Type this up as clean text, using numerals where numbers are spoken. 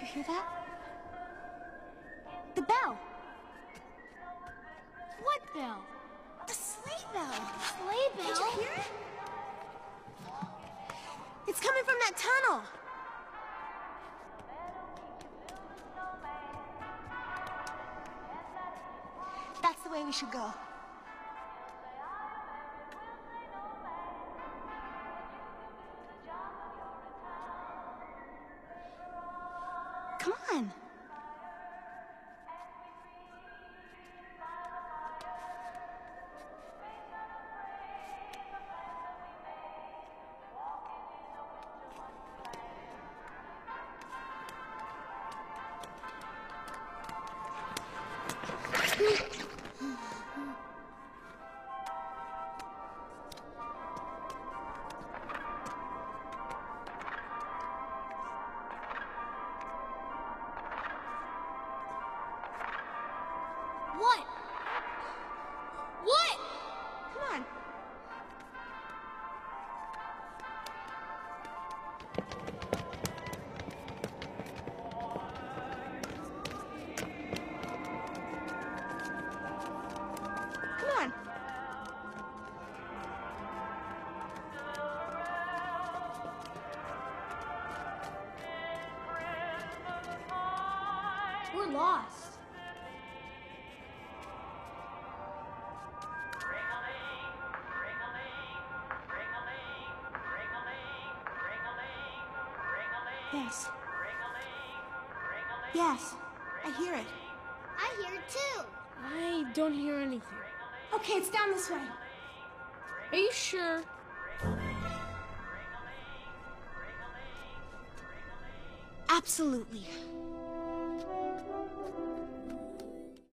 hear that? The bell! What bell? The sleigh bell! Sleigh bell? Did you hear it? It's coming from that tunnel! That's the way we should go. Come on. What? What? Come on. Come on. We're lost. Yes. Yes, I hear it. I hear it too. I don't hear anything. Okay, it's down this way. Are you sure? Absolutely.